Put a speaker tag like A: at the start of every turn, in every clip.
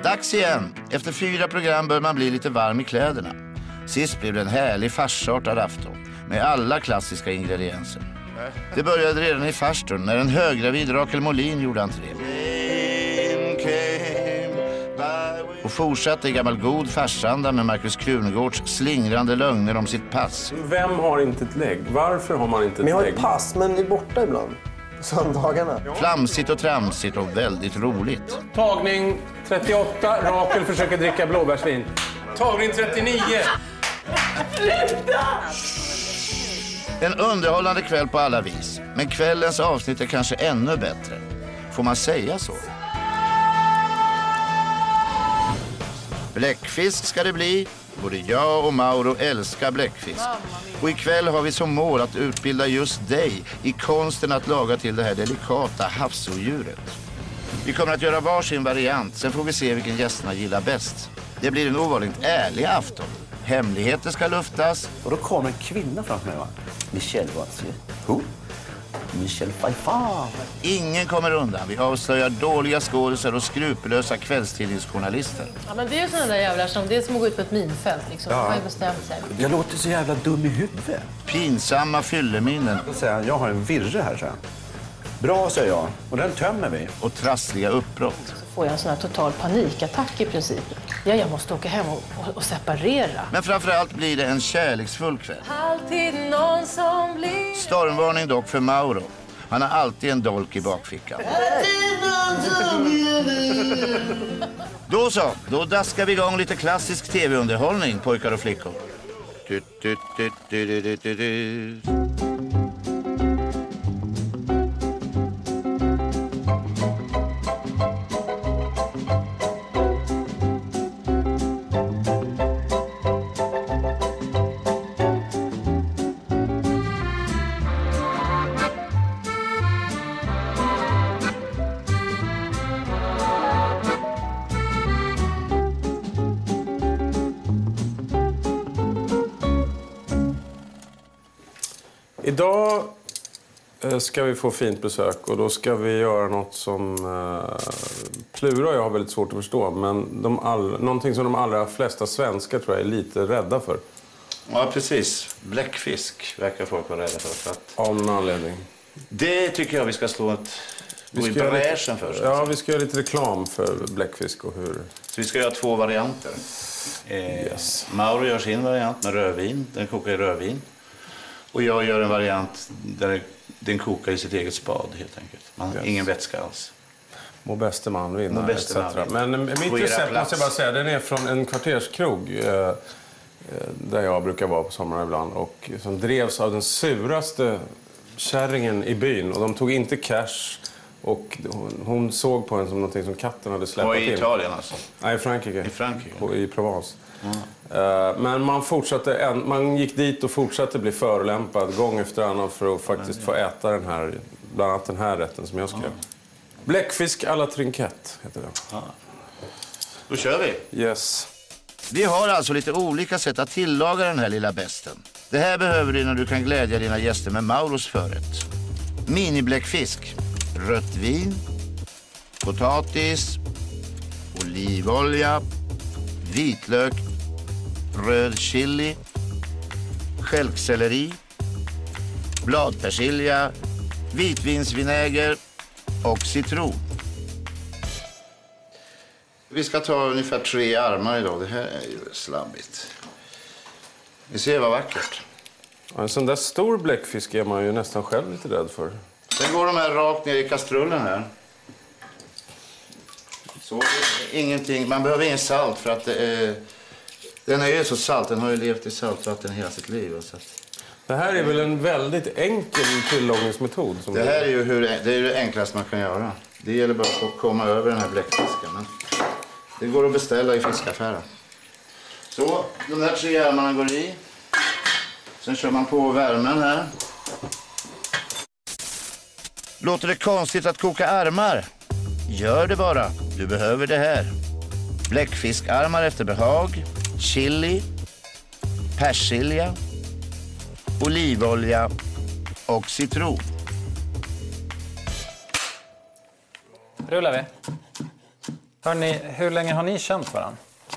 A: Dags igen. Efter 4 program bör man bli lite varm i kläderna. Sist blev det en härlig farsartad afton med alla klassiska ingredienser. Det började redan i farstun när en höggravid Rakel Molin gjorde entré. Och fortsatte i gammal god farsanda med Markus Krunegårds slingrande lögner om sitt pass.
B: Vem har inte ett lägg? Varför har man inte ett lägg?
C: Men jag har ett pass, men är borta ibland. Söndagarna.
A: Flamsigt och tramsigt och väldigt roligt.
B: Tagning 38. Rakel försöker dricka blåbärsvin. Tagning 39.
A: En underhållande kväll på alla vis. Men kvällens avsnitt är kanske ännu bättre. Får man säga så? Bläckfisk ska det bli. Både jag och Mauro älskar bläckfisk. Och ikväll har vi som mål att utbilda just dig i konsten att laga till det här delikata havsodjuret. Vi kommer att göra varsin variant, sen får vi se vilken gästerna gillar bäst. Det blir en ovanligt ärlig afton. Hemligheter ska luftas.
D: Och då kommer en kvinna framför mig, va? Michelle Watzke. Who? Michelle Pfeiffer.
A: Ingen kommer undan. Vi avslöjar dåliga skådespelare och skrupellösa kvällstidningsjournalister.
E: Ja, men det är ju sådana där jävlar som det är som att gå ut på ett minfält liksom. Ja. Man har bestämt sig.
D: Jag låter så jävla dum i huvudet.
A: Pinsamma fylleminnen.
D: Då säger han, jag har en virre här, så här. Bra, säger jag. Och den tömmer vi.
A: Och trassliga uppbrott.
E: Så får jag en sån här total panikattack i princip. Ja, jag måste åka hem och separera.
A: Men framförallt blir det en kärleksfull kväll.
E: Alltid någon som blir...
A: Stormvarning dock för Mauro. Han har alltid en dolk i bakfickan. Då så, då daskar vi igång lite klassisk tv-underhållning, pojkar och flickor.
B: Idag ska vi få fint besök och då ska vi göra något som Plura och jag har väldigt svårt att förstå. Men någonting som de allra flesta svenskar tror jag är lite rädda för.
A: Ja, precis. Bläckfisk verkar folk vara rädda för att...
B: Av någon anledning.
A: Det tycker jag vi ska slå i bräschen för.
B: Ja, vi ska göra lite reklam för bläckfisk och hur...
A: Så vi ska göra 2 varianter.
B: Yes.
A: Mauro gör sin variant med rödvin. Den kokar i rödvin. Och jag gör en variant där den kokar i sitt eget spad helt enkelt. Ingen vätska alls.
B: Må bäste man vinna, etc. Men mitt
A: recept
B: måste jag bara säga, den är från en kvarterskrog där jag brukar vara på sommaren ibland. Och som drevs av den suraste kärringen i byn. Och de tog inte cash. Och hon såg på en som någonting som katten hade släppt in.
A: Och i Italien alltså?
B: Nej, i Frankrike.
A: I Frankrike?
B: I Provence. Men man gick dit och fortsatte bli förolämpad gång efter annan för att faktiskt få äta den här, bland annat den här rätten som jag skrev. Bläckfisk à la trinkette heter den.
A: Då kör vi.
B: Yes.
A: Vi har alltså lite olika sätt att tillaga den här lilla besten. Det här behöver du när du kan glädja dina gäster med Mauros förrätt. Minibläckfisk, rött vin, potatis, olivolja, vitlök, röd chili, stjälkselleri, bladpersilja, vitvinsvinäger och citron. Vi ska ta ungefär 3 armar idag. Det här är ju slabbigt. Vi ser vad vackert.
B: Ja, en sån där stor bläckfisk är man ju nästan själv lite rädd för.
A: Sen går de här rakt ner i kastrullen här. Så ingenting. Man behöver ingen salt för att den är ju så salt. Den har ju levt i saltvatten hela sitt liv. Så att...
B: Det här är väl en väldigt enkel tillagningsmetod? Som
A: det här är ju det är det enklaste man kan göra. Det gäller bara att komma över den här bläckfisken. Men det går att beställa i fiskaffären. Så, de här 3 armarna går i. Sen kör man på värmen här. Låter det konstigt att koka armar? Gör det bara. Du behöver det här. Bläckfiskarmar efter behag. Chili. Persilja. Olivolja. Och citron.
F: Rullar vi. Hörrni, hur länge har ni känt varandra?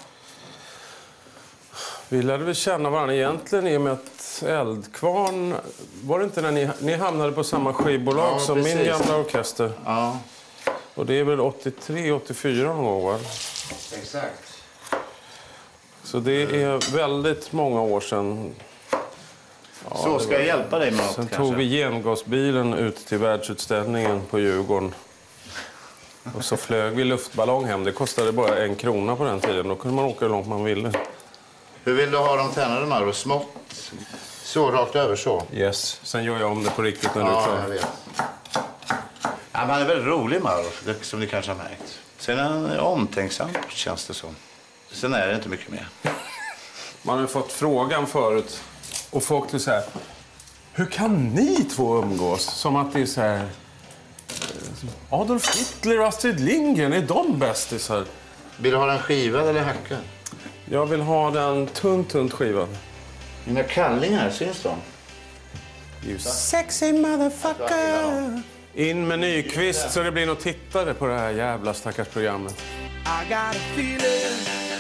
B: Vi lärde väl känna varandra egentligen i och med att Eldkvarn... Var det inte när ni hamnade på samma skivbolag som
A: precis.
B: min gamla orkester?
A: Ja,
B: Och det är väl 83, 84 någon gång, va?
A: exakt.
B: Så det är väldigt många år sedan. Ja,
A: Så ska jag hjälpa dig med något,
B: sen
A: kanske?
B: tog vi gengasbilen ut till världsutställningen på Djurgården. Och så flög vi luftballong hem. Det kostade bara 1 krona på den tiden. Då kunde man åka hur långt man ville.
A: Hur vill du ha dem tränade, Mauro? Smått? Så, rakt över så?
B: Yes. Sen gör jag om det på riktigt när du är
A: Ja,
B: klar.
A: jag vet. Ja, men han är väldigt rolig, Mauro, som ni kanske har märkt. Sen är han omtänksam, känns det som. Sen är det inte mycket mer.
B: Man har ju fått frågan förut. Och folk till så här... Hur kan ni två umgås? Som att det är så här... Adolf Hitler och Astrid Lindgren, är de bästisar?
A: Vill du ha den skivad eller hackad?
B: Jag vill ha den tunt skivad.
A: Mina kallingar, syns de?
B: You sexy motherfucker. In med Nyqvist så det blir något tittare på det här jävla stackars programmet.
G: I got a feeling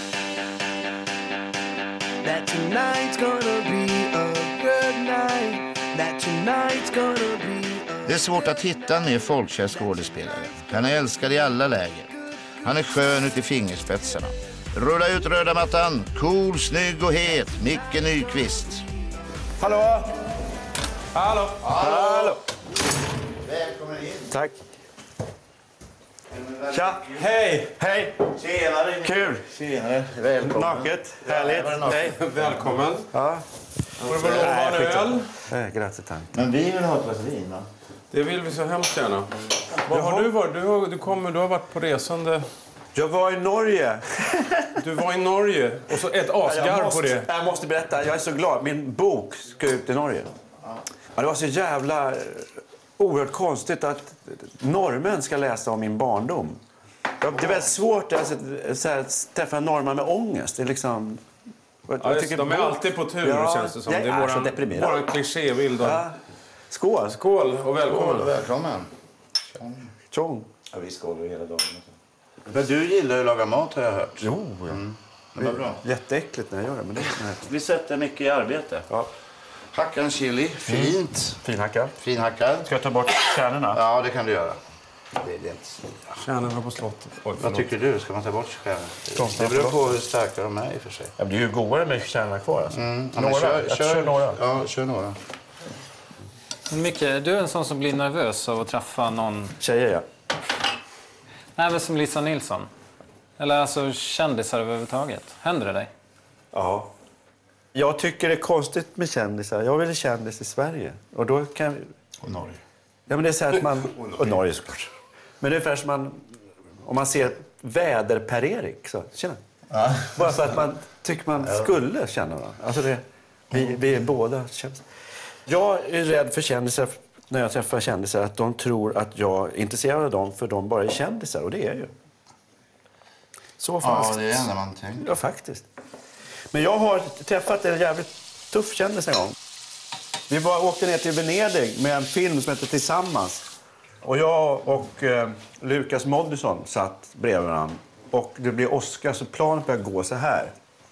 G: that tonight's gonna be a good night. That tonight's gonna be a...
A: Det är svårt att hitta en mer folkkär skådespelare. Han är älskad i alla läger. Han är skön ut i fingerspetsarna. Rulla ut röda mattan. Cool, snygg och het. Micke Nyqvist.
C: Hallå!
B: Hallå!
C: Hallå!
A: Välkommen in.
C: Tack. Tja!
B: Hej!
C: Hej!
A: Tjenare.
C: Kul!
A: Tjenare. Välkommen.
C: Naket. Härligt. Hej.
B: Välkommen.
C: Ja.
B: Får du väl lova en öl?
C: Grazie tanto.
A: Men vi vill ha ett glas vin, va?
B: Det vill vi så hemskt gärna. Var har du varit? Du har varit på resande.
C: Jag var i Norge.
B: Du var i Norge. Och så ett asgarv på det.
C: Jag måste berätta, jag är så glad. Min bok ska ut i Norge. Ja, det var så jävla oerhört konstigt att norrmän ska läsa om min barndom. Det är väldigt svårt att träffa en norrman med ångest. Det är liksom...
B: Ja, just, de är alltid på tur, känns det som. Det är våran klichébild.
C: Ja. Skål!
B: Skål och välkommen.
A: Välkommen.
C: Tjong!
A: Ja, vi skålar hela dagen. Men du gillar ju att laga mat, har jag hört.
C: Jo, ja.
A: Det var bra.
C: Jätteäckligt när jag gör det, men det är
A: Vi sätter mycket i arbete.
C: Ja.
A: Hacka en chili. Fint.
C: Finhackad.
A: Finhackad.
C: Ska jag ta bort kärnorna?
A: Ja, det kan du göra. Det är inte...
B: Kärnorna på slottet. Oj,
A: Vad tycker du? Ska man ta bort kärnorna? Det beror på hur starka de är i och för sig.
C: Ja, det är ju godare med kärnorna kvar. Alltså.
A: Kör
C: några.
A: Ja, kör några.
F: Micke, du är en sån som blir nervös av att träffa någon...
C: Tjejer, ja.
F: Nej, men som Lisa Nilsson. Eller alltså kändisar överhuvudtaget. Händer det dig?
C: Ja. Jag tycker det är konstigt med kändisar. Jag vill ha kändis i Sverige. Och då kan...
A: Och Norge.
C: Ja, men det är så här att man... och Norge såklart. Men det är ungefär som man... Om man ser väder-Per-Erik. Så, tjena. Ja. Bara för att man tycker man skulle känna varandra. Alltså det... Vi är båda kändisar. Jag är rädd för kändisar när jag träffar kändisar att de tror att jag är intresserad av dem för de bara är kändisar. Och det är jag ju. Så fast.
A: Ja, det är det enda man tänker.
C: Ja, faktiskt. Men jag har träffat en jävligt tuff kändis en gång. Vi åkte ner till Venedig med en film som heter Tillsammans. Och jag och Lukas Moodysson satt bredvid varandra. Och det blev Oscar så planet började gå så här.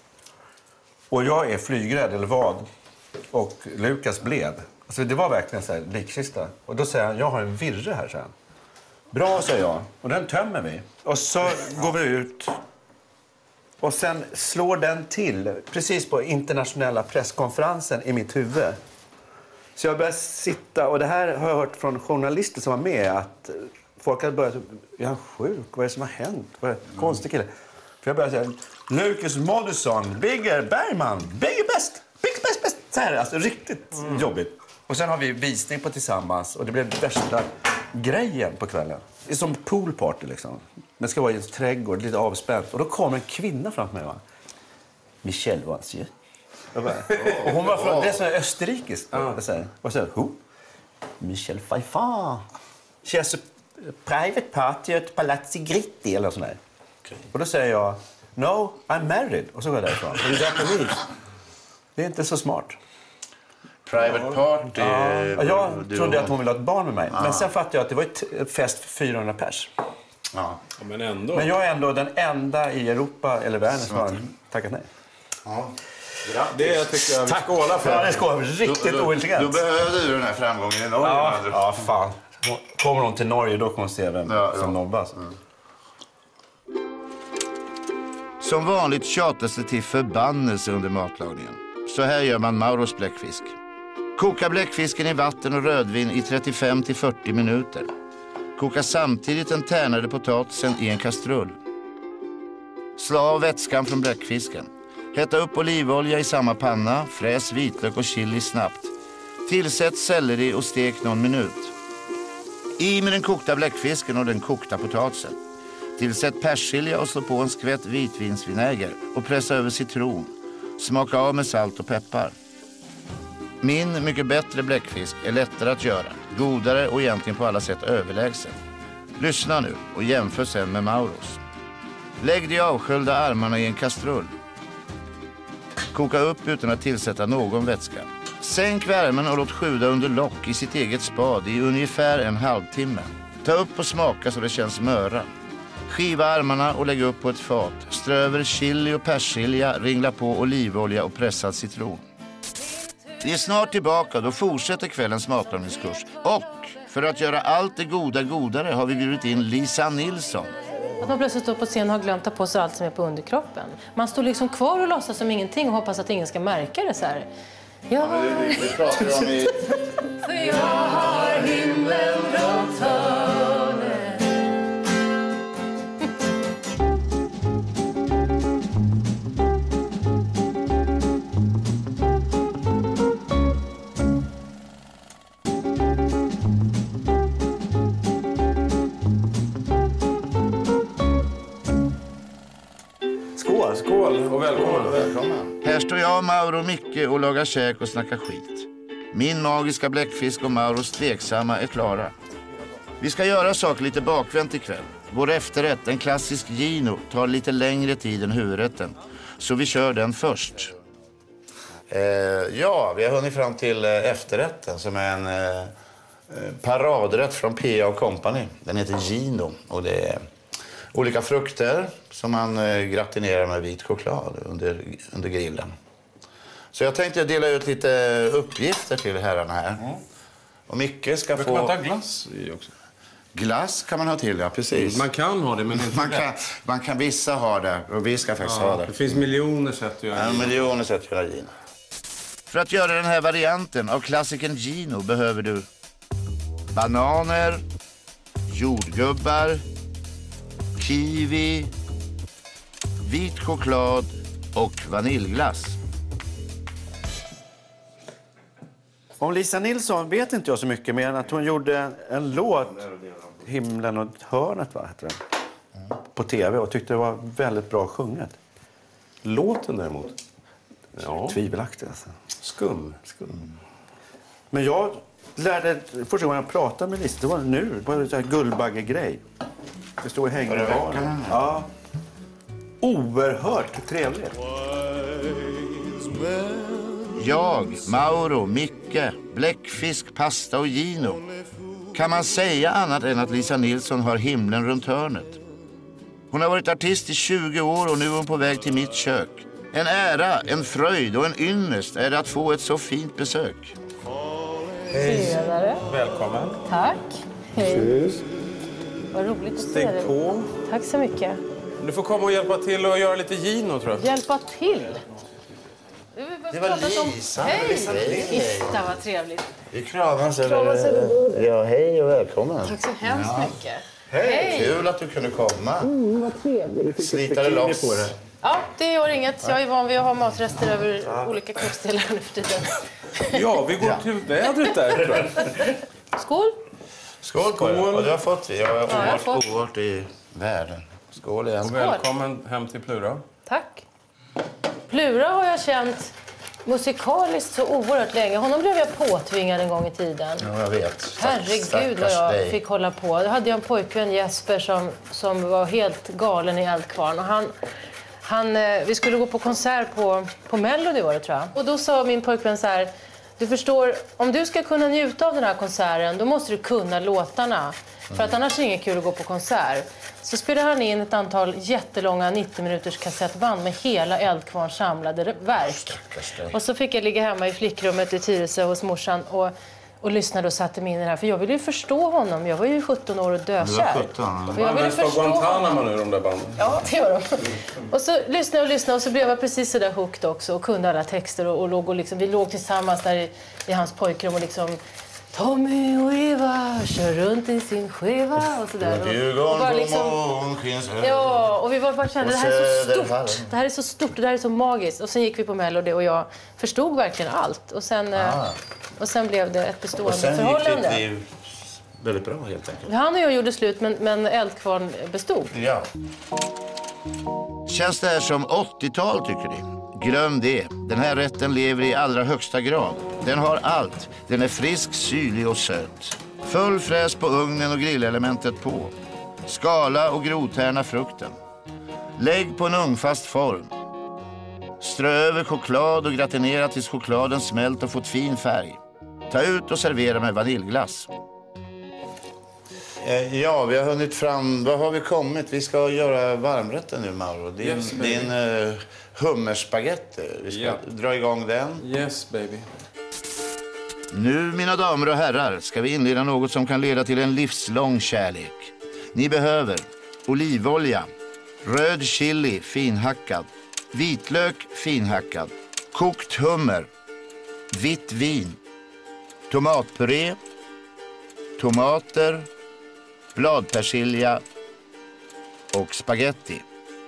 C: Och jag är flygrädd, eller vad? Och Lukas blev. Alltså det var verkligen så här likkista. Och då säger han, jag har en virre här, sen. Bra, säger jag. Och den tömmer vi. Och så går vi ut. Och sen slår den till precis på internationella presskonferensen i mitt huvud. Så jag börjar sitta, och det här har jag hört från journalister som var med, att folk hade börjat, är han sjuk? Vad är det som har hänt? Vad är det? Konstig kille. För jag började säga, Lukas Moodysson, Bigger Bergman, Bigger bäst, Bigger bäst. Så här, alltså riktigt jobbigt. Och sen har vi visning på Tillsammans, och det blev värsta grejen på kvällen. Det är som poolparty liksom. Det ska vara i en trädgård, lite avspänt. Och då kom en kvinna framför mig, va? Michelle var ju. Och hon var från, det är så här österrikiskt. Vad säger du? Michelle Pfeiffer. She has a private party at Palazzi Gritti eller sån där. Okay. Och då säger jag, no, I'm married. Och så går jag därifrån. Det är inte så smart.
A: Private party.
C: Ja, jag trodde att hon ville ha ett barn med mig. Men sen fattade jag att det var ett fest för 400 pers. Ja.
B: Men ändå.
C: Men jag är ändå den enda i Europa eller världen som har tackat nej.
A: Ja.
B: Det tycker jag vi skålar för.
C: Ja, det skålar. Riktigt ointelligent.
A: Då behövde du den här framgången i Norge.
C: Ja, fan. Kommer hon till Norge då kommer hon se vem som nobbas.
A: Som vanligt tjatas det till förbannelse under matlagningen. Så här gör man Mauros bläckfisk. Koka bläckfisken i vatten och rödvin i 35-40 minuter. Koka samtidigt den tärnade potatisen i en kastrull. Slå av vätskan från bläckfisken. Hetta upp olivolja i samma panna, fräs vitlök och chili snabbt. Tillsätt selleri och stek någon minut. I med den kokta bläckfisken och den kokta potatisen. Tillsätt persilja och slå på en skvätt vitvinsvinäger och pressa över citron. Smaka av med salt och peppar. Min mycket bättre bläckfisk är lättare att göra, godare och egentligen på alla sätt överlägsen. Lyssna nu och jämför sen med Mauros. Lägg de avsköljda armarna i en kastrull. Koka upp utan att tillsätta någon vätska. Sänk värmen och låt sjuda under lock i sitt eget spad i ungefär en halvtimme. Ta upp och smaka så det känns möra. Skiva armarna och lägg upp på ett fat. Strö över chili och persilja, ringla på olivolja och pressad citron. Vi är snart tillbaka, då fortsätter kvällens matlagningskurs. Och för att göra allt det goda godare har vi bjudit in Lisa Nilsson.
E: Att man plötsligt står på scen och har glömt ta på sig allt som är på underkroppen. Man står liksom kvar och låtsas som ingenting och hoppas att ingen ska märka det så här. Ja,
A: Vi pratar om i...
E: för jag har himlen runt hörnet.
B: Skål och välkommen.
A: Här står jag, Mauro och Micke och lagar käk och snackar skit. Min magiska bläckfisk och Mauros tveksamma är klara. Vi ska göra saker lite bakvänt ikväll. Vår efterrätt, en klassisk Gino, tar lite längre tid än huvudrätten. Så vi kör den först. Ja, vi har hunnit fram till efterrätten som är en paradrätt från P.A. Company. Den heter Gino och det är olika frukter som man gratinerar med vit choklad under grillen. Så jag tänkte dela ut lite uppgifter till herrarna här. Och Micke ska få...
B: Kan man ta glass i också?
A: Glass kan man ha till, ja, precis.
B: Man kan ha det, men inte
A: man kan vissa ha det och vi ska faktiskt ha det.
B: Det finns miljoner sätt att göra
A: Gino. Miljoner sätt att göra Gino. För att göra den här varianten av klassikern Gino behöver du bananer, jordgubbar, kiwi, vit choklad och vaniljglass.
C: Om Lisa Nilsson vet inte jag så mycket mer än att hon gjorde en låt, Himlen och hörnet, va, heter den, på tv och tyckte det var väldigt bra sjunget.
B: Låten däremot? Ja.
C: Tvivelaktigt alltså.
B: Skum.
C: Men jag lärde, första gången jag pratade med Lisa, det var nu, på en sån här Guldbagge-grej. Det stod och hängde i baren. Ja. Oerhört trevligt.
A: Jag, Mauro, Micke, bläckfisk, pasta och Gino. Kan man säga annat än att Lisa Nilsson har himlen runt hörnet? Hon har varit artist i 20 år och nu är hon på väg till mitt kök. En ära, en fröjd och en ynnest är det att få ett så fint besök.
E: Hej.
B: Välkommen.
E: Tack. Hej. Vad roligt att se dig.
B: Steg på.
E: Tack så mycket.
B: Du får komma och hjälpa till och göra lite Gino, tror jag.
E: Hjälpa till?
A: Det var Lisa.
E: Hej! Titta, vad trevligt.
A: Vi kramas eller... Ja, hej och välkommen.
E: Tack så hemskt mycket.
A: Hej! Kul att du kunde komma.
E: Vad trevligt.
A: Slita det loss.
C: På det.
E: Ja, det gör inget. Jag är van vid att ha matrester över olika kroppsdelar nu för tiden.
B: Ja, vi går till vädret där, tror jag.
E: Skål!
A: Skål på er. Och det har fått vi. Jag har
E: jag fått.
A: oerhört i världen. Skål igen.
B: Och välkommen hem till Plura.
E: Tack. Plura har jag känt musikaliskt så oerhört länge. Honom blev jag påtvingad en gång i tiden.
A: Ja, jag vet.
E: Herregud vad jag fick hålla på. Då hade jag en pojkvän, Jesper, som var helt galen i Eldkvarn. Och vi skulle gå på konsert på Melody var det, tror jag. Och då sa min pojkvän så här: Du förstår, om du ska kunna njuta av den här konserten, då måste du kunna låtarna. För att annars är det inget kul att gå på konsert. Så spelade han in ett antal jättelånga 90 minuters kassettband med hela Eldkvarns samlade verk. Och så fick jag ligga hemma i flickrummet i Tyresö hos morsan och lyssnade och satte mig in i det här. För jag ville ju förstå honom. Jag var ju 17 år och dökär.
B: Och jag ville förstå Guantanamo nu, de där banden.
E: Ja, det gör de. Och så lyssnade och så blev jag precis så där hooked också. Och kunde alla texter och låg och liksom, vi låg tillsammans där i hans pojkrum och liksom... Tommy och Eva kör runt i sin skiva och sådär. Och bara liksom, ja, och vi bara kände, det här är så stort. Det här är så stort och det här är så magiskt. Och sen gick vi på Melody och jag förstod verkligen allt. Och sen blev det ett bestående förhållande. Och sen gick
A: ditt liv väldigt bra helt enkelt.
E: Han och jag gjorde slut, men Eldkvarn bestod.
A: Ja. Känns det här som 80-tal tycker ni? Glöm det. Den här rätten lever i allra högsta grad. Den har allt. Den är frisk, syrlig och söt. Full fräs på ugnen och grillelementet på. Skala och grovtärna frukten. Lägg på en ugnsfast form. Strö över choklad och gratinera tills chokladen smält och fått fin färg. Ta ut och servera med vaniljglass. Ja, vi har hunnit fram. Vad har vi kommit? Vi ska göra varmrätten nu, Mauro. Din hummerspagetti. Vi ska dra igång den.
B: Yes, baby.
A: Nu, mina damer och herrar, ska vi inleda något som kan leda till en livslång kärlek. Ni behöver olivolja, röd chili finhackad, vitlök finhackad, kokt hummer, vitt vin, tomatpuré, tomater, bladpersilja och spaghetti.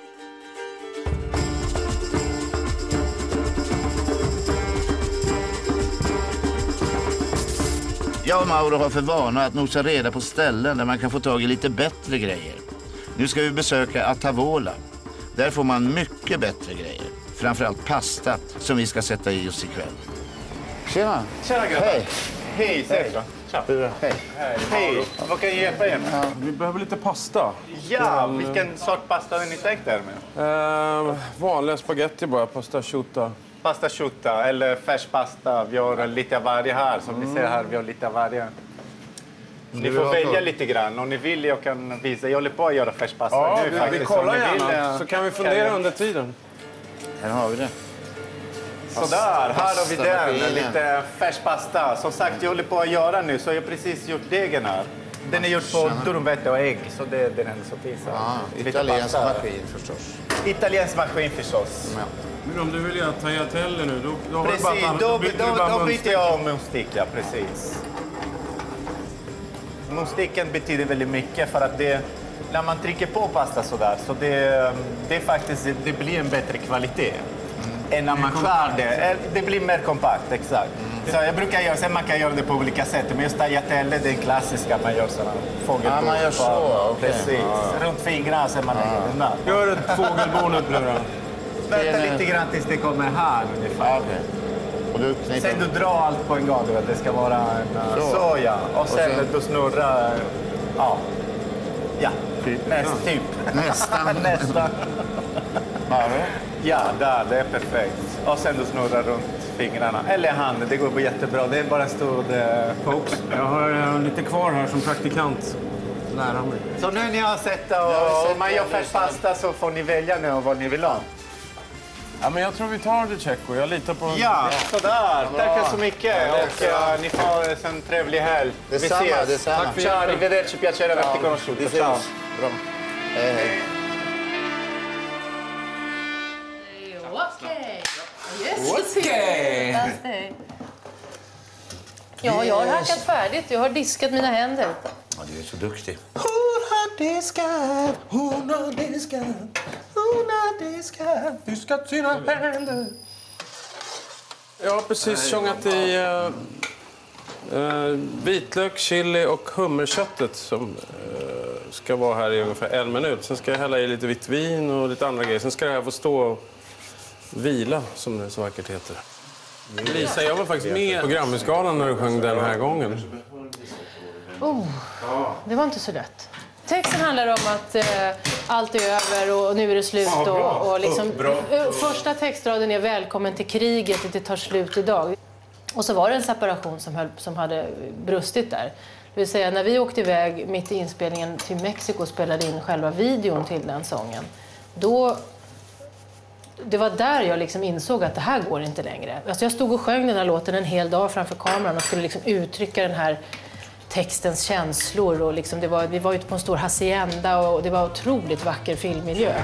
A: Jag och Mauro har för vana att nosa reda på ställen där man kan få tag i lite bättre grejer. Nu ska vi besöka Atavola. Där får man mycket bättre grejer. Framförallt pasta som vi ska sätta i oss ikväll. Tjena!
H: Tjena grabbar!
A: Hej!
H: Hej, säg då.
A: Hej!
H: Hej! Vad kan jag hjälpa er med?
B: Vi behöver lite pasta.
H: Ja, vilken sort pasta har ni tänkt er med?
B: Vanliga spaghetti bara, pasta asciutta.
H: Pasta asciutta eller färskpasta. Vi har lite av varje här. Som ni ser här, vi har lite av varje. Ni får välja lite grann. Om ni vill, jag kan visa. Jag håller på att göra färskpasta
B: Ja,
H: nu faktiskt.
B: vi kollar
H: gärna.
B: gärna. Så kan vi fundera under tiden.
A: Här har vi det.
H: Sådär, här har vi den. Lite färskpasta. Som sagt, jag håller på att göra nu. Så jag har precis gjort degen här. Den är gjord på durumvete och ägg. Så det är den enda som finns här.
A: Italiensk maskin förstås.
H: Italiensk maskin förstås.
A: Ja.
B: Men om du vill göra tagliatelle nu, då
H: Precis, då byter jag om munstick, ja, precis. Munsticken betyder väldigt mycket för att det, när man trycker på pasta sådär, så det faktiskt, det blir en bättre kvalitet. Än när man skär det. Det blir mer kompakt, exakt. Så jag brukar göra, sen man kan göra det på olika sätt. Men just tagliatelle, det är klassiska, man gör sådana fågelbo.
A: Ja, man gör så, okej.
H: Precis. Runt fingrarna sen man lägger den där.
B: Gör ett fågelbo nu, bror.
H: Vänta lite grann tills det kommer här ungefär.
A: Okay. Och du
H: sen du drar allt på en gång, det ska vara en soja. Och sen du snurrar, typ.
A: Nästan.
H: Nästan. Ja, där, det är perfekt. Och sen du snurrar runt fingrarna. Eller handen, det går jättebra. Det är bara en stor fokus.
B: Jag har lite kvar här som praktikant. Lära mig.
H: Så nu när jag har sett och om man gör färskpasta så får ni välja nu vad ni vill ha.
B: Ja, men jag tror vi tar det, Tjecko. Jag litar på...
H: Ja, sådär. Tack så mycket. Och ni får en trevlig helg. Vi ses.
A: Detsamma.
B: Tack för
H: Ciao,
B: hjälpen.
H: arrivederci, piacere averti conosciuto. Ciao.
A: Bra. Hej.
E: Okej. Ja, jag har hackat färdigt. Jag har diskat mina händer.
A: Ja, du är så duktig.
G: Hon har diskat sina händer.
B: Jag har precis tjongat i vitlök, chili och hummerköttet som ska vara här i ungefär 1 minut. Sen ska jag hälla i lite vitt vin och lite andra grejer. Sen ska det här få stå och vila, som det så vackert heter. Lisa, jag var faktiskt med på Grammisgalan när du sjöng den här gången.
E: Det var inte så lätt. Texten handlar om att allt är över och nu är det slut. Och liksom, första textraden är välkommen till kriget, det tar slut idag. Och så var det en separation som hade brustit där. Det vill säga när vi åkte iväg mitt i inspelningen till Mexiko och spelade in själva videon till den sången. Det var där jag liksom insåg att det här går inte längre. Alltså jag stod och sjöng den här låten en hel dag framför kameran och skulle liksom uttrycka den här textens känslor. Och liksom vi var ute på en stor hacienda och det var otroligt vacker filmmiljö.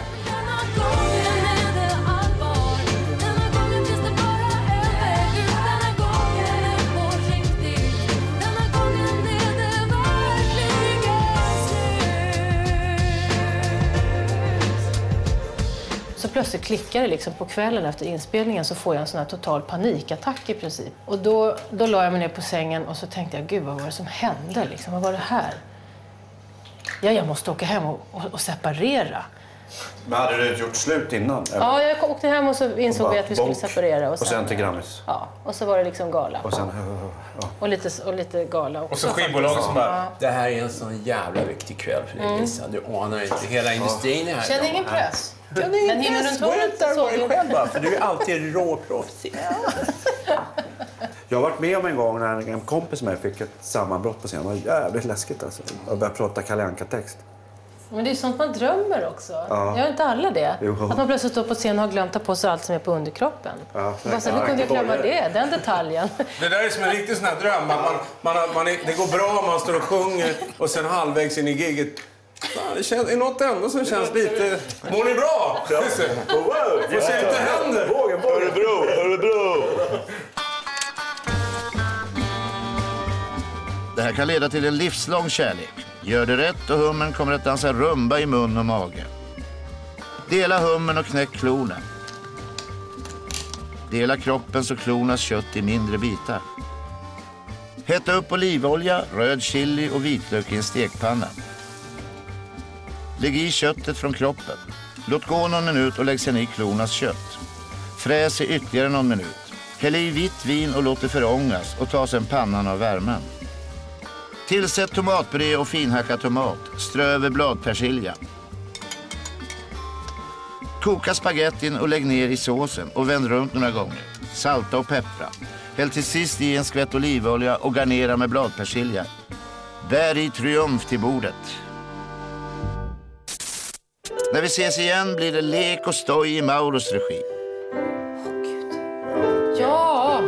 E: Så plötsligt klickar det liksom på kvällen efter inspelningen så får jag en sån här total panikattack i princip. Och då la jag mig ner på sängen och så tänkte jag, gud vad var det som hände liksom? Vad var det här? Ja, jag måste åka hem och separera.
C: Men hade du gjort slut innan? Eller?
E: Ja, jag åkte hem och så insåg vi att vi skulle separera.
C: Och sen till Grammis?
E: Ja, och så var det liksom gala.
C: Och sen... Ja.
E: Och lite gala också.
B: Och så skivbolaget som bara,
I: det här är en sån jävla viktig kväll för dig, Lisa. Du anar inte, hela industrin är här.
E: Känner ingen press.
I: Men
E: Himmel runt hörnet
I: så du själv bara, för du är alltid råproffsig.
C: Jag har varit med om en gång när en kompis med fick ett sammanbrott på scenen. Det var jävligt läskigt alltså. Jag började prata Kalle Anka-text.
E: Men det är sånt man drömmer också.
C: Ja.
E: Gör inte alla det?
C: Jo.
E: Att man plötsligt står på scen och har glömt ta på sig allt som är på underkroppen.
C: Ja,
E: Bara så, nu kunde jag glömma den detaljen.
B: Det där är som en riktig sån här dröm. Det går bra om man står och sjunger och sen halvvägs in i giget. Det är något ändå som känns lite... Mår ni bra? Får se lite händer.
C: Örebro!
A: Det här kan leda till en livslång kärlek. Gör det rätt och hummern kommer att dansa rumba i mun och mage. Dela hummern och knäck klorna. Dela kroppen så klornas kött i mindre bitar. Hetta upp olivolja, röd chili och vitlök i en stekpanna. Lägg i köttet från kroppen. Låt gå någon minut och lägg sen i klornas kött. Fräs i ytterligare någon minut. Häll i vitt vin och låt det förångas och ta sen pannan av värmen. Tillsätt tomatpuré och finhackad tomat. Strö över bladpersilja. Koka spagettin och lägg ner i såsen och vänd runt några gånger. Salta och peppra. Häll till sist i en skvätt olivolja och garnera med bladpersilja. Bär i triumf till bordet. När vi ses igen blir det lek och stoj i Mauros regi.
E: Ja!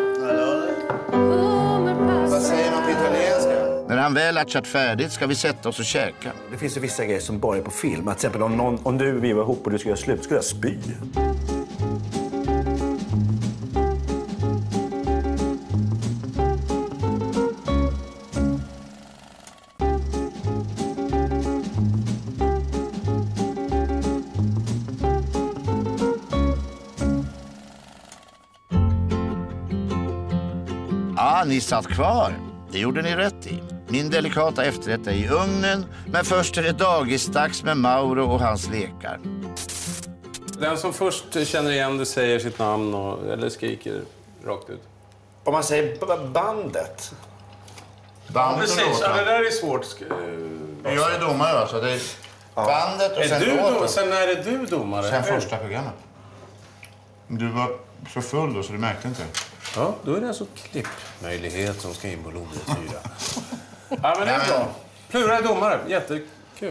A: Vad säger man på italienska? När han väl latchat färdigt ska vi sätta oss och käka.
C: Det finns ju vissa grejer som bara är på film. Att till exempel om vi var ihop och du skulle göra slut, skulle jag spy.
A: Ni satt kvar. Det gjorde ni rätt i. Min delikata efterrätt är i ugnen, men först är det dagisdags med Mauro och hans lekar.
B: Den som först känner igen det säger sitt namn eller skriker rakt ut.
C: Om man säger bandet.
A: Bandet och
B: precis,
A: låten.
B: det där är svårt.
A: Jag är domare alltså. Det är bandet och sen låten.
B: Sen när är du domare?
A: Sen första programmet. Du var så full då så du märkte inte.
B: Ja, då är det alltså klippmöjlighet som ska in på Lodet 4. Ja, men det är bra. Plura är domare. Jättekul.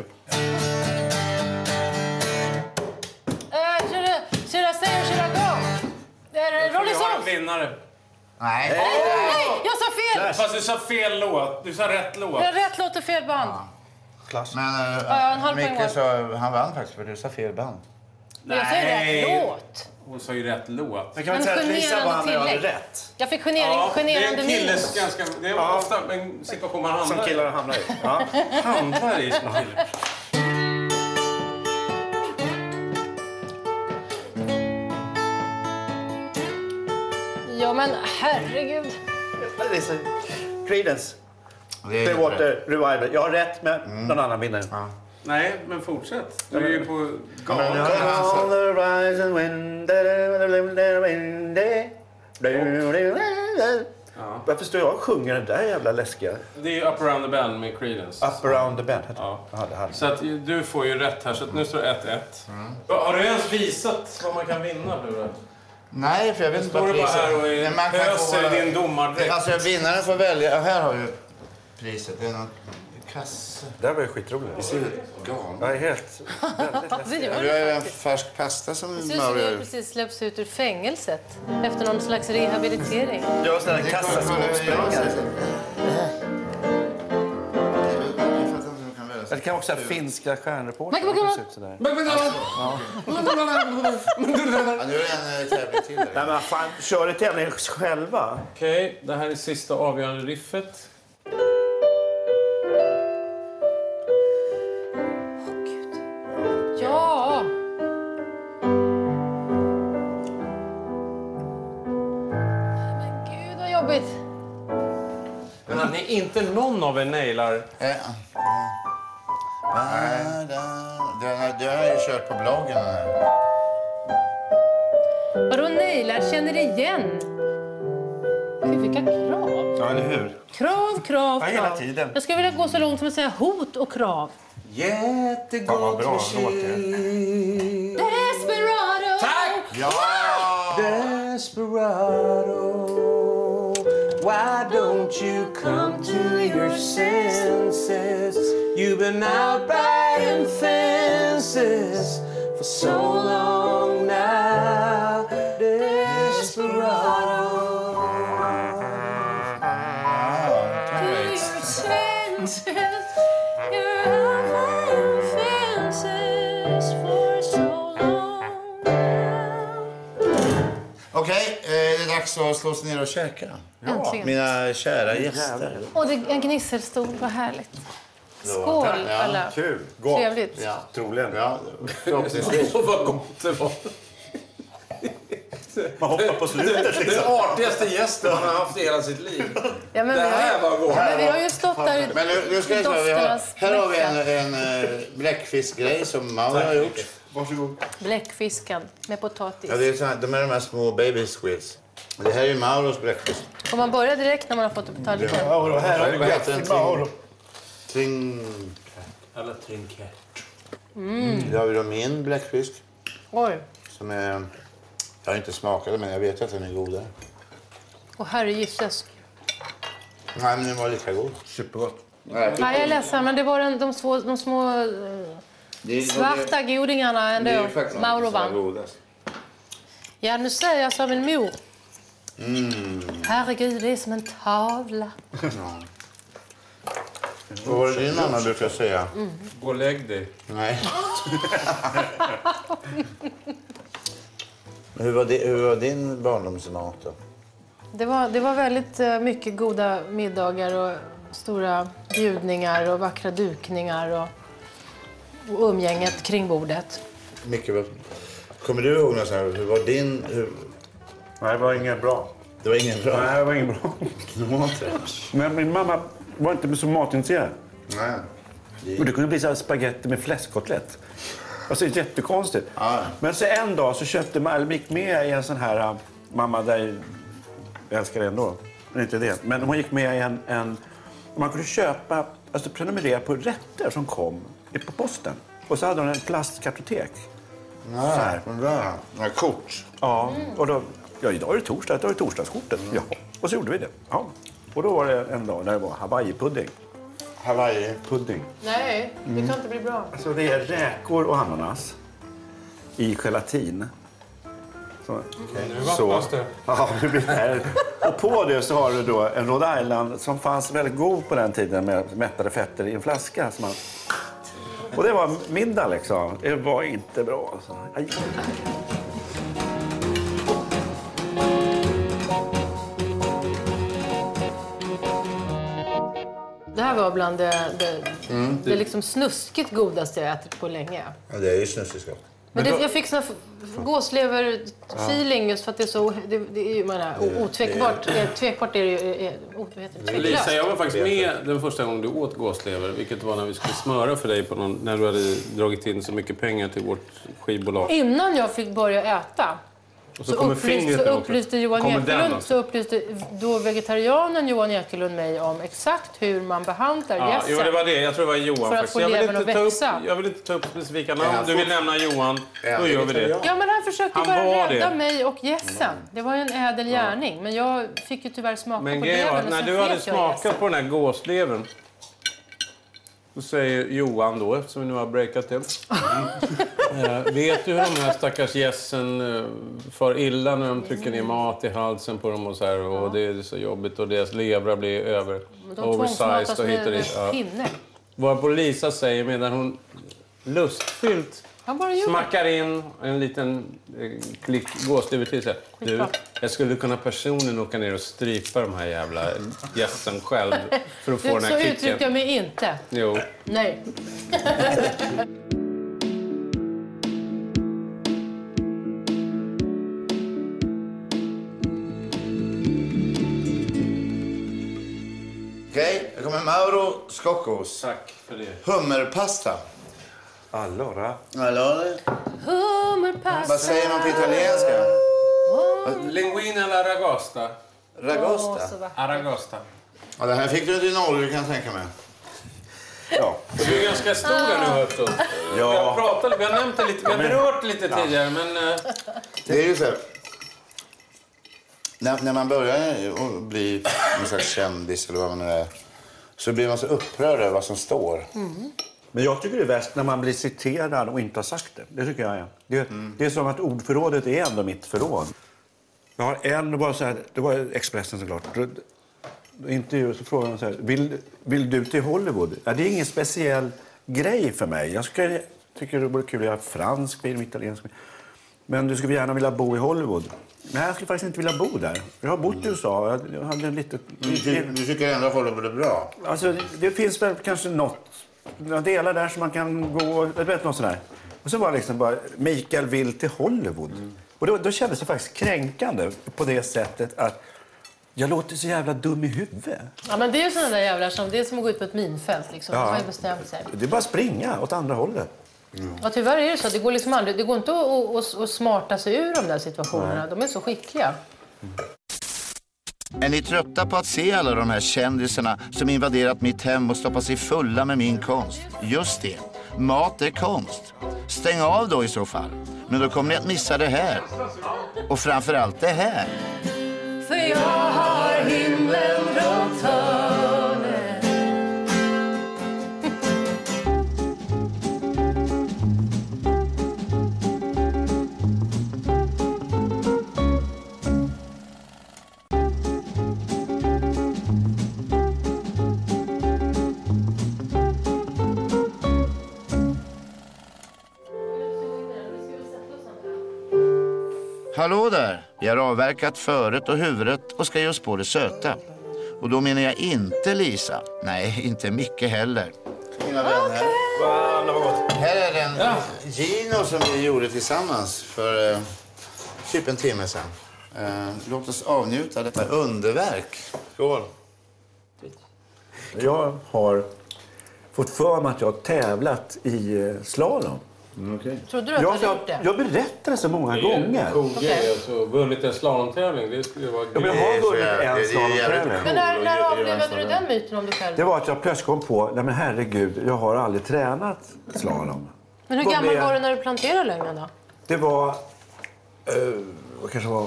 E: Should I stay or should I go? Rolling
B: Jag har en
E: Stones.
B: vinnare.
A: Nej.
E: Nej, jag sa fel!
B: Fast du sa fel låt. Du sa rätt låt.
E: Rätt låt och fel band.
A: Men Micke sa, han vann faktiskt för du sa fel band.
E: Jag sa ju rätt låt.
B: Hon sa ju rätt låt.
C: Men kan man säga att Lisa vann när jag hade rätt?
E: Jag fick generande
B: det är en killes
E: minus.
B: det är ofta en situation man hamnar
C: Som killar hamnar i. Ja.
B: Hamnar i som kille.
E: Ja, men herregud.
C: Lisa, Creedence. Clearwater Revival. Jag har rätt, men någon annan vinner.
A: Ja.
B: Nej, men fortsätt. Du är ju på galan.
C: On the rise and wind. Varför står jag och sjunger den där jävla läskiga?
B: Det är ju Up Around the Bend med Creedence.
C: Up Around the Bend.
B: Ja.
C: Det
B: Så att du får ju rätt här, så att nu står det 1-1. Har du ens visat vad man kan vinna, Plura?
A: Nej, för jag vet inte
B: Står
A: vad
B: du bara här och
A: Men man kan
B: öser i din domardräkt?
A: Alltså vinnaren får välja. Ja, här har du priset. Det är någon kasse.
C: Det här var ju skitroligt.
A: Det ser ut galet.
C: Jag är helt...
E: Det gör
A: Vi har ju en färsk pasta som
E: Det ser ut som att du precis släpps ut ur fängelset efter någon slags rehabilitering.
C: Jag har sån här kassaskåpssprängare. Det kan också ha finska stjärnor på.
E: Man kan
A: Ja, nu är det en tävling till.
C: Nej, men fan, kör det tävling själva.
B: Okej, det här är sista avgörande riffet.
E: Ja! Men gud vad jobbigt.
B: Men att ni inte någon av er nailar...
A: Nej, det har jag ju kört på bloggen.
E: Vadå nailar? Känner igen? Gud, vilka krav.
C: Ja, eller hur?
E: Krav, krav,
C: Ja, hela
E: krav.
C: tiden.
E: Jag skulle vilja gå så långt som att säga hot och krav.
C: Fan, vad bra låt det är.
E: Desperado!
B: Tack!
A: Ja!
I: Desperado, why don't you come to your senses? You've been out riding fences for so long now. Desperado.
E: To your senses, you're out riding fences for so long now.
A: Okej, det är dags att slå sig ner och käka.
E: Äntligen.
A: Mina kära gäster.
E: Och det är en gnisselstol, vad härligt. Skål alla.
C: Kul. Gott.
E: Trevligt.
A: Ja.
C: Troligen.
A: Ja, förhoppningsvis.
B: Vad gott det var.
C: Man hoppar på slutet
B: Den
C: liksom.
B: artigaste gästen man har haft i hela sitt liv.
E: Ja, men
B: Det här var gott.
E: men vi har ju stått där
A: Men nu ska jag säga,
E: dofternas
A: här har vi
E: vecka.
A: en bläckfiskgrej som Mauro har gjort.
C: Varsågod.
E: Bläckfisken med potatis.
A: Ja, det är så här, de är de här små baby squids. Det här är ju Mauros bläckfisk.
E: Får man börja direkt när man har fått det på tallriken?
C: Ja, och här har vi
A: Vad heter den?
C: Mauro.
B: Alla trinkett.
A: Då har vi då min bläckfisk.
E: Oj.
A: Som är... Jag har inte smakat den, men jag vet att den är godare.
E: Och herre gisses.
A: Nej, men den var lika god.
C: Supergott.
E: Nej, jag är ledsen, men det var de små svarta godingarna ändå. Mauro vann. Ja, nu säger jag som en mor. Herregud, det är som en tavla.
A: Vad var det din mamma brukar säga?
B: Gå och lägg dig.
A: Nej. Hur var din barndomsmat då?
E: Det var väldigt mycket goda middagar och stora bjudningar och vackra dukningar och umgänget kring bordet.
A: Mycket bra. Kommer du ihåg något så här? Hur var din...
C: Nej, det var inget bra.
A: Det var ingen bra.
C: Nej, det var inget bra.
A: Det var inte.
C: Men min mamma var inte så matintresserad.
A: Nej.
C: Och det kunde bli så här spaghetti med fläskkotlett. Alltså det är jättekonstigt.
A: Ja.
C: Men så en dag så köpte man, gick med i en sån här... Mamma, där jag älskar det ändå. Men inte det. Men hon gick med i en man kunde köpa, alltså prenumerera på rätter som kom på posten. Och så hade hon en plastkartotek.
A: Nej,
C: Så här.
A: några kort.
C: Ja, och då... Ja, idag är det torsdag. Idag är det torsdagskortet. Ja. Och så gjorde vi det. Ja. Och då var det en dag när det var Hawaii-pudding.
A: Hawaii-pudding.
E: Nej, det kan inte bli bra.
C: Alltså det är räkor och ananas i gelatin. Så.
B: Så.
C: Ja, det blir det här. Och på det så har du då en Rhode Island som fanns väldigt god på den tiden med mättade fetter i en flaska. Som man... Och det var middag liksom. Det var inte bra. Alltså. Aj.
E: Det här var bland det liksom snuskigt godaste jag ätit på länge.
A: Ja, det är ju snuskigt.
E: Men jag fick sån gåslever-feeling just för att det är så... Det är ju otvekbart. Tvekbart är det ju...
B: Lisa, jag var faktiskt med den första gången du åt gåslever. Vilket var när vi skulle smöra för dig på när du hade dragit in så mycket pengar till vårt skivbolag.
E: Innan jag fick börja äta.
B: Och så kommer fingret
E: upplyste Johan Ekelund, så upplyste då vegetarianen Johan Ekelund mig om exakt hur man behandlar gässen.
B: Jo, det var det. Jag tror det var Johan.
E: För att få levern att växa.
B: Jag vill inte ta upp specifika namn. Du vill nämna Johan, då gör vi det.
E: Ja, men han försökte bara rädda mig och gässen. Det var ju en ädel gärning. Men jag fick ju tyvärr smaka på levern.
B: När du hade smakat på den här gåslevern, så säger Johan då, eftersom vi nu har breakat det. Vet du hur de här stackars gässen far illa när de trycker ner mat i halsen på dem och så här, och det är så jobbigt och deras levrar blir oversized och hit och dit.
E: Pinne.
B: Varpå Lisa säger medan hon lustfyllt smackar in en liten klick gåslever till sig. Du, jag skulle kunna personligen åka ner och strypa de här jävla gässen själv för att få den här kicken.
E: Så uttrycker jag mig inte.
B: Jo.
E: Nej.
A: Okej, det kommer Mauro Scoccos.
B: Tack för det.
A: Hummerpasta.
C: Allora.
E: Hummerpasta.
A: Vad säger man på italienska?
B: Linguine alla ragosta.
A: Ragosta.
B: Aragosta.
A: Ja, det här fick du i Norge, kan jag tänka mig. Ja.
B: Du är ganska stor där nu, hört du.
C: Ja.
B: Vi har nämnt det lite, vi har berört lite tidigare, men...
A: Det är ju så här. När man börjar bli en slags kändis eller vad man är, så blir man så upprörd över vad som står.
C: Mm. Men jag tycker det är värst när man blir citerad och inte har sagt det. Det tycker jag är. Det är som att ordförrådet är ändå mitt förråd. Jag har en, bara så här, det var Expressen såklart. Intervju, så frågade de så här, vill du till Hollywood? Ja, det är ingen speciell grej för mig. Jag tycker det vore kul att göra fransk film, italiensk film. Men du skulle gärna vilja bo i Hollywood. Nej, jag skulle faktiskt inte vilja bo där. Jag har bott i USA. Jag hade en lite...
A: Du tycker ändå att Hollywood är bra?
C: Alltså, det finns väl kanske några delar där som man kan gå... Jag vet något sådär. Och så var det liksom bara, Mikael vill till Hollywood. Och då kändes det faktiskt kränkande på det sättet att jag låter så jävla dum i huvudet.
E: Ja, men det är ju sådana där jävlar som, det är som att gå ut på ett minfält liksom.
C: Ja.
E: De har ju bestämt sig.
C: Det är bara att springa åt andra hållet.
E: Ja, tyvärr är det så. Det går liksom aldrig, det går inte att smarta sig ur de där situationerna. De är så skickliga.
A: Är ni trötta på att se alla de här kändisarna som invaderat mitt hem och stoppat sig fulla med min konst? Just det. Mat är konst. Stäng av då i så fall. Men då kommer ni att missa det här. Och framförallt det här.
E: För jag har himlen runt hörnet.
A: Hallå där! Vi har avverkat föret och huvudet och ska ge oss på det söta. Och då menar jag inte Lisa. Nej, inte Micke heller. Mina vänner. Här är den Gino som vi gjorde tillsammans för typ en timme sedan. Låt oss avnjuta detta underverk. Skål!
C: Jag har fått för mig att jag har tävlat i slalom.
A: Okay.
E: Trodde du att du hade gjort det?
C: Jag berättade så många gånger.
B: Alltså, vunnit en slalomtävling, det skulle vara...
C: Ja, men jag har vunnit en slalomtävling.
E: Men när avlevade du den myten om dig själv?
C: Det var att jag plötsligt kom på, nej men herregud, jag har aldrig tränat slalom.
E: Men hur gammal var du när du planterade lögnen då?
C: Det var, kanske var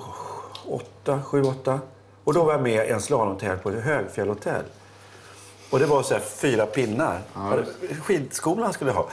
C: 7-8. Och då var jag med i en slalomtävling på ett högfjällhotell. Och det var så här 4 pinnar. Ja. Skidskolan skulle jag ha.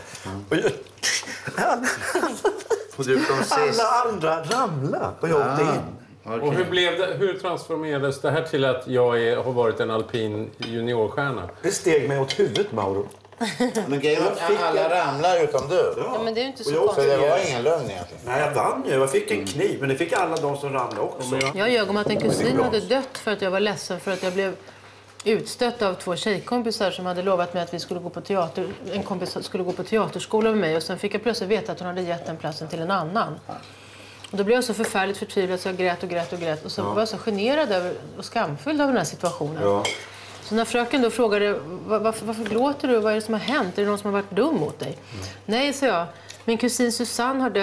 C: Och alla andra ramlade och jag åkte in.
B: Okay. Och hur transformerades det här till att jag har varit en alpin juniorstjärna?
C: Det steg mig åt huvudet, Mauro.
A: Men alla ramlar utom du.
E: Ja, men det är ju inte så konstigt.
A: Så det var ingen lögn egentligen.
C: Nej, jag vann ju. Jag fick en kniv, men det fick alla de som ramlade också.
E: Jag ljög om att en kusin hade dött för att jag var ledsen för att jag blev utstött av 2 tjejkompisar som hade lovat mig att vi skulle gå på teater. En kompis skulle gå på teaterskola med mig och sen fick jag plötsligt veta att hon hade gett den platsen till en annan. Och då blev jag så förfärligt förtvivlad så jag grät. Och så var jag så generad över och skamfylld av den här situationen. Ja. Så när fröken då frågade varför gråter du? Vad är det som har hänt? Är det någon som har varit dum mot dig? Nej, sa jag. Min kusin Susanne har dött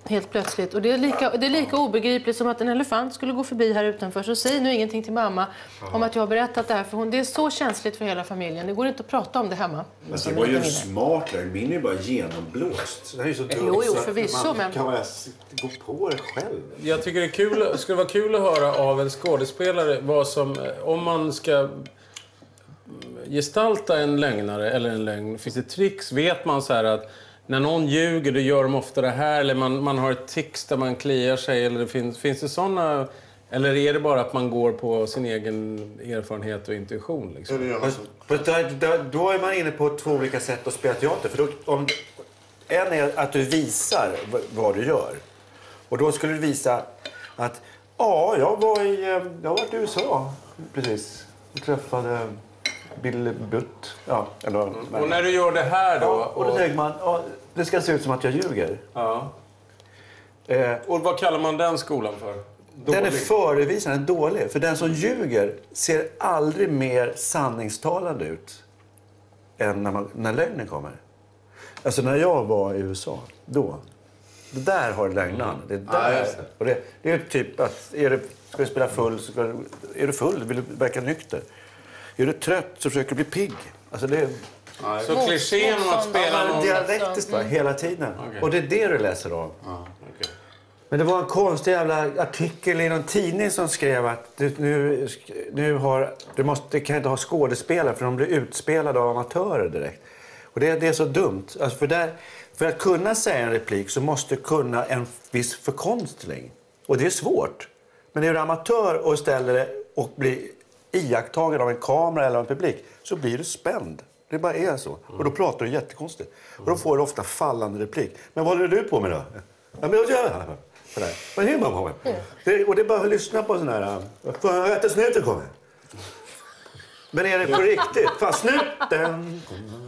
E: Helt plötsligt. Och det är lika obegripligt som att en elefant skulle gå förbi här utanför. Så säg nu ingenting till mamma om att jag har berättat det här. För det är så känsligt för hela familjen. Det går inte att prata om det hemma.
C: Men det var ju en smart lag. Min är ju bara genomblåst. Så det här är så
E: dumt. Jo, förvisso. Men
C: kan man gå på det själv?
B: Jag tycker det skulle vara kul att höra av en skådespelare vad som, om man ska gestalta en lögnare eller en lögn. Finns det tricks? Vet man så här att när någon ljuger, då gör de ofta det här. Eller man har ett tics där man kliar sig. Eller finns det såna... Eller är det bara att man går på sin egen erfarenhet och intuition? Liksom?
C: Då är man inne på 2 olika sätt att spela teater. För en är att du visar vad du gör. Och då skulle du visa att jag har varit i USA precis. Jag träffade Bill Butt. Ja,
B: och när du gör det här då?
C: Och då tänker man, det ska se ut som att jag ljuger.
B: Ja. Och vad kallar man den skolan för?
C: Den är förevisande dålig. För den som ljuger ser aldrig mer sanningstalande ut än när lögnen kommer. Alltså när jag var i USA, då. Det där har lögnan. Det där. Och det är typ att ska du spela full, är du full vill du verka nykter. Är du trött så försöker du bli pigg. Alltså det är...
B: Så klichén om att spela någon...
C: dialektiskt hela tiden. Okay. Och det är det du läser om. Okay. Men det var en konstig jävla artikel i någon tidning som skrev att det kan inte ha skådespelare för de blir utspelade av amatörer direkt. Och det är så dumt. Alltså för att kunna säga en replik så måste du kunna en viss förkonstling. Och det är svårt. Men är du amatör och ställer det och blir iakttagen av en kamera eller en publik så blir du spänd. Det bara är så. Och då pratar du jättekonstigt. Och då får du ofta fallande replik. Men vad håller du på med då? Ja, men vad är man på med? Och det är bara att lyssna på sån här... Får jag äta snuten kommer? Men är det på riktigt? Fan, snuten!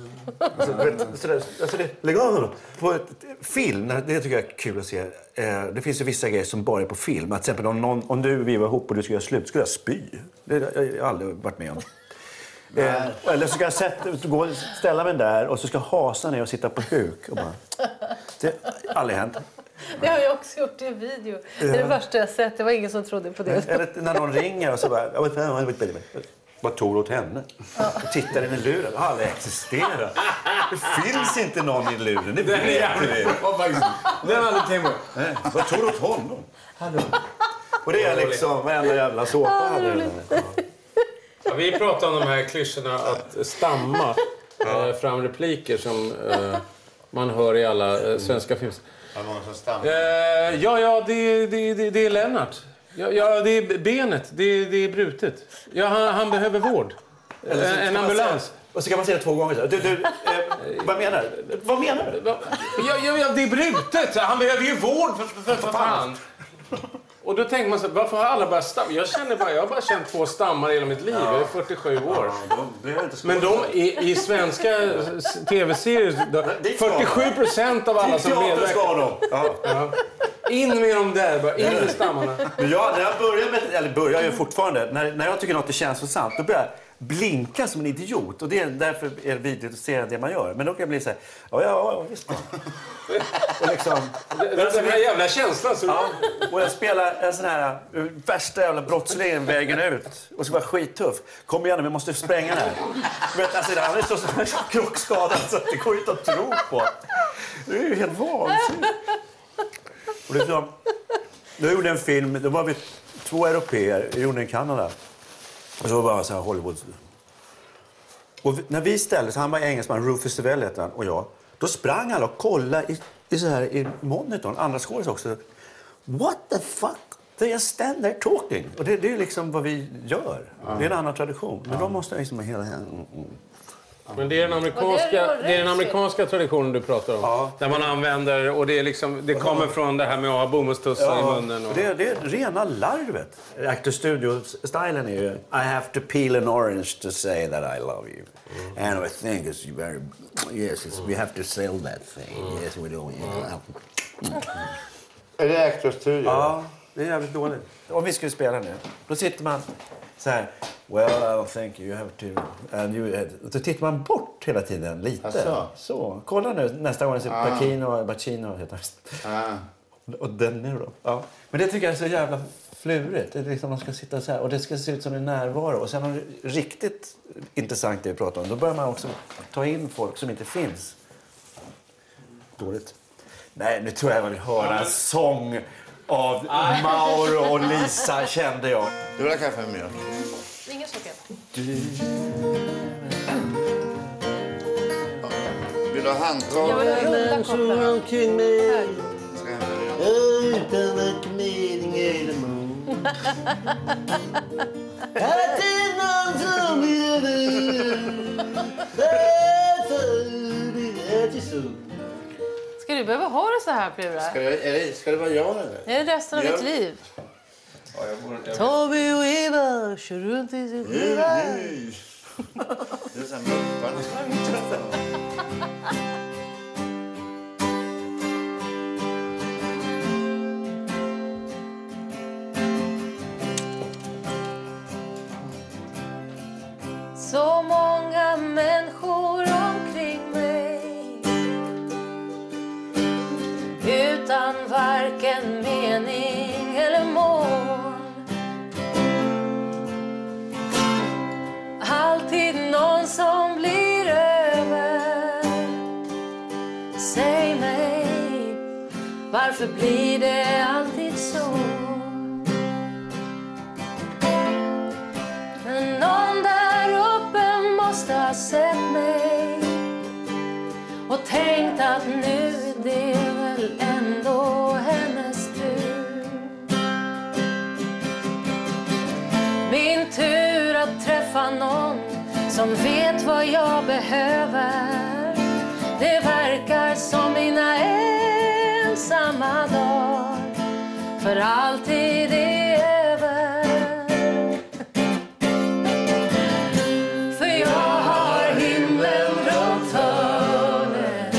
C: Lägg av honom. På ett film, det tycker jag är kul att se. Det finns ju vissa grejer som bara är på film. Att till exempel om vi var ihop och du skulle göra slut, skulle jag spy. Det har jag aldrig varit med om. Eller så ska jag ställa mig där och så ska jag hasa ner och sitta på huk. Och bara, det har aldrig hänt.
E: Det har jag också gjort i en video. Det är det värsta jag sett. Det var ingen som trodde på det.
C: Eller när någon ringer och så bara... Vad tog du åt henne? Och tittar in i luren. Det har aldrig existerat. Det finns inte någon i luren. Det vet vi.
B: Det har aldrig tänkt på.
C: Vad tog du åt honom? Hallå. Och det är liksom varenda jävla såpa.
B: Ja, vi pratar om de här klyschorna att stamma fram repliker som man hör i alla svenska filmer. Det är Lennart. Ja, det är benet. Det är brutet. Ja, han behöver vård. En ambulans.
C: Och så kan man säga 2 gånger. Vad menar du? Vad menar du?
B: Ja, det är brutet. Han behöver ju vård för fan. Och då tänker man så, varför har alla bara stamma? Jag har bara känt 2 stammar i hela mitt liv. Jag är 47 år. Men i svenska tv-serier, 47% av alla som medverkar. In med dem där, bara in med stammarna.
C: Men när jag börjar ju fortfarande, när jag tycker något är känslosamt, då börjar jag blinka som en idiot. Och därför är det vidrigt att se det man gör. Men då kan jag bli så här, ja, visst. Och liksom...
B: Det är den här jävla känslan. Så...
C: Ja, och jag spelar en sån här värsta jävla brottslingen vägen ut. Och så var skittuff. Kom igen, vi måste spränga den här. Alltså, han är så krockskadad så att det går inte att tro på. Det är ju helt vansinnigt. Och det så, då gjorde en film, då var vi 2 europeer, jag gjorde den i Kanada. Och så var det bara så här Hollywood. Och när vi ställde, så han var engelsman, Rufus Sewell hette han, och jag. Då sprang alla och kollade i så här i monitorn, andra skådespelare också. What the fuck? They just stand there talking. Och det är liksom vad vi gör. Det är en annan tradition. Men de måste liksom hela...
B: Men det är den amerikanska traditionen du pratar om. Ja. Där man använder, och det är liksom, det kommer från det här med att ha bomullstussar i munnen. Och...
C: Det är rena larvet. Actor Studio-stylen är ju I have to peel an orange to say that I love you. And I think it's very... Yes, we have to sell that thing. Yes, we do.
A: Är det Actor Studio?
C: Ja, det är jävligt dåligt. Om vi skulle spela nu, då sitter man så här... Well, I don't think you have to... Då tittar man bort hela tiden lite. Så, kolla nu. Nästa gång ser Pacino heter han. Och den nu då? Ja. Men det tycker jag är så jävla flurigt. Det är liksom man ska sitta så här och det ska se ut som en närvaro. Och sen har det riktigt intressant det vi pratar om. Då börjar man också ta in folk som inte finns. Dåligt. Nej, nu tror jag vill höra en sång av Mauro och Lisa, kände jag.
A: Du vill ha kaffe med mjölk?
E: Ingen socker.
A: Vill du ha handtag?
E: Jag vill ha runda kopplarna.
D: Utan vackmening är det mån. Att det är någon som lever. Därför blir det så.
E: Ska du behöva ha det så här, Plura?
A: Ska det vara jag eller?
E: Är det resten av ditt liv? Tommy och Eva kör runt i sin skiva.
A: Det är så här muppar.
E: Så många människor omkring mig utan varken mening eller mål. Alltid någon som blir över. Säg mig, varför blir det alltid så? Men någon där uppe måste ha sett mig och tänkt att nu är det väl ändå hennes tur. Min tur att träffa någon som vet vad jag behöver. Det verkar som mina ensamma dagar för alltid är över. För jag har himlen runt hörnet,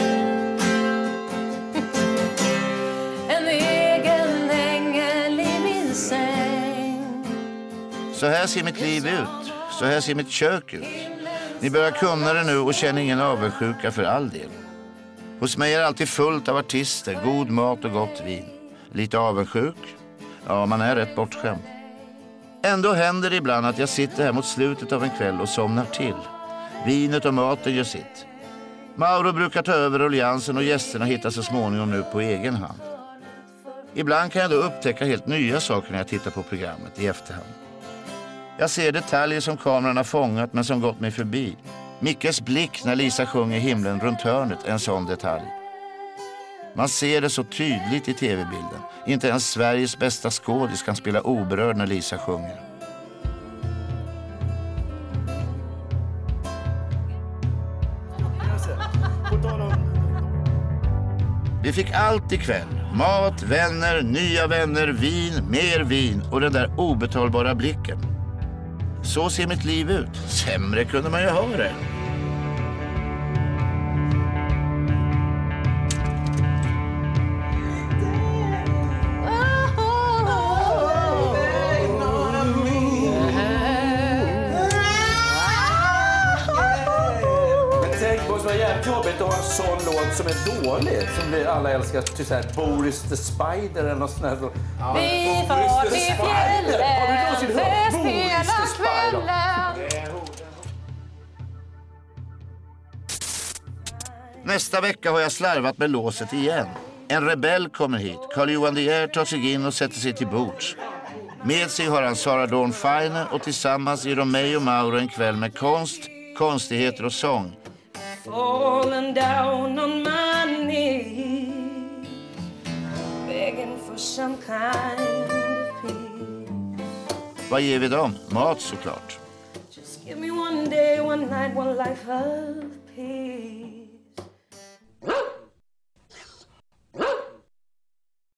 E: en egen ängel i min säng.
A: Så här ser mitt liv ut. Så här ser mitt kök ut. Ni börjar kunna det nu och känner ingen avundsjuka för all del. Hos mig är det alltid fullt av artister, god mat och gott vin. Lite avundsjuk? Ja, man är rätt bortskämd. Ändå händer det ibland att jag sitter här mot slutet av en kväll och somnar till. Vinet och maten gör sitt. Mauro brukar ta över rulliansen och gästerna hittar så småningom nu på egen hand. Ibland kan jag då upptäcka helt nya saker när jag tittar på programmet i efterhand. Jag ser detaljer som kameran har fångat men som gått mig förbi. Mickes blick när Lisa sjunger himlen runt hörnet, en sån detalj. Man ser det så tydligt i tv-bilden. Inte ens Sveriges bästa skådis kan spela oberörd när Lisa sjunger. Vi fick allt ikväll. Mat, vänner, nya vänner, vin, mer vin och den där obetalbara blicken. Så ser mitt liv ut. Sämre kunde man ju ha det.
C: Jobbigt att ha en sån låt som är dålig, som blir alla älskar, till såhär Boris the Spider eller något sånt där.
E: Vi far till fjällen, fest hela kvällen.
A: Nästa vecka har jag slarvat med låset igen. En rebell kommer hit. Carl-Johan De Geer tar sig in och sätter sig till bords. Med sig har han Sarah Dawn Finer och tillsammans ger de mig och Mauro en kväll med konst, konstigheter och sång.
J: Falling down on my knees, begging for some kind of peace.
A: Vad ger vi dem? Mat såklart.
J: Just give me one day, one night, one life of